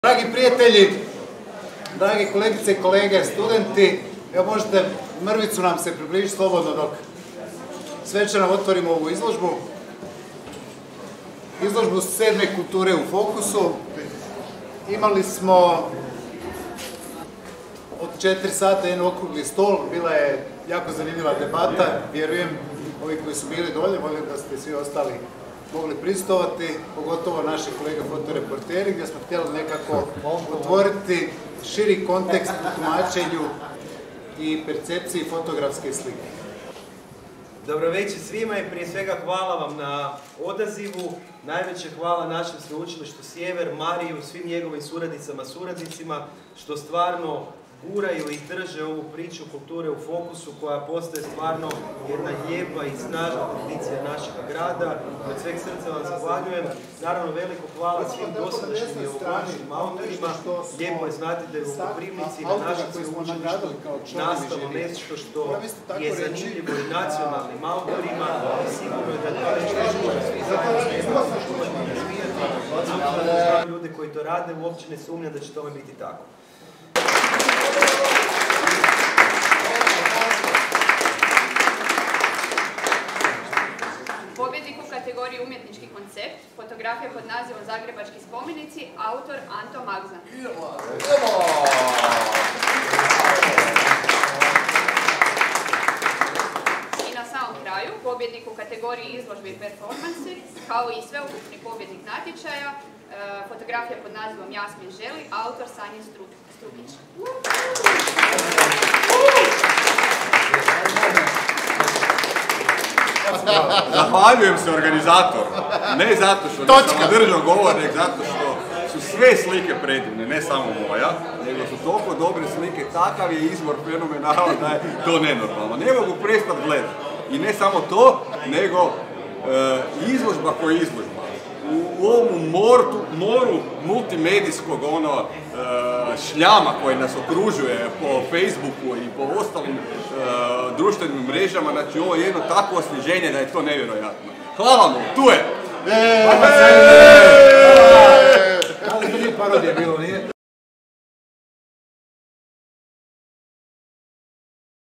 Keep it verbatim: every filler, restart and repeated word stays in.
Dragi prijatelji, dragi kolegice i kolege, studenti, evo možete mrvicu nam se približiti slobodno dok svečano otvorimo ovu izložbu. Izložbu sedme kulture u fokusu. Imali smo od četiri sata jedan okrugli stol, bila je jako zanimljiva debata, vjerujem, ovi koji su bili dolje, volim da ste svi ostali mogli pristovati, pogotovo naši kolega fotoreporteri, gdje smo htjeli nekako otvoriti širi kontekst u tumačenju i percepciji fotografske slike. Dobro večer svima i prije svega hvala vam na odazivu. Najveće hvala našem sveučilištu Sjever, Mariju, svim njegovim suradnicama, suradnicima, što stvarno guraju i drže ovu priču kulture u fokusu, koja postaje stvarno jedna lijepa i snažna tradicija našeg grada. Od sveg srca vam zahvaljujem. Naravno, veliko hvala svim dosadašnjim i ovogodišnjim autorima. Lijepo je znati da je u Koprivnici na našem sveučilištu nastalo nešto što je zanimljivo i nacionalnim autorima. Sigurno je da to nešto što svi zajedno što ćemo razvijati. Ljude koji to rade uopće ne sumnjam da će tome biti tako. Pobjednik u kategoriji umjetnički koncept, fotografija pod nazivom Zagrebački spomenici, autor Anto Magzan. I na samom kraju, pobjednik u kategoriji izložbe i performansi, kao i sveukupni pobjednik natječaja, fotografija pod nazivom Jasmin želi, autor Sanje Strukić. Zahvaljujem se organizatoru, ne zato što nisam držao govor, nego zato što su sve slike predivne, ne samo moja, nego su toliko dobre slike, takav je izbor fenomenalan da je to nenormalno. Ne mogu prestati gledati. I ne samo to, nego e, izložba koja je izložba. U, u ovom moru, moru multimedijskog ono, e, šljama koje nas okružuje po Facebooku i po ostalim e, društvenim mrežama, znači ovo je jedno takvo osvježenje da je to nevjerojatno. Hvala vam, tu je!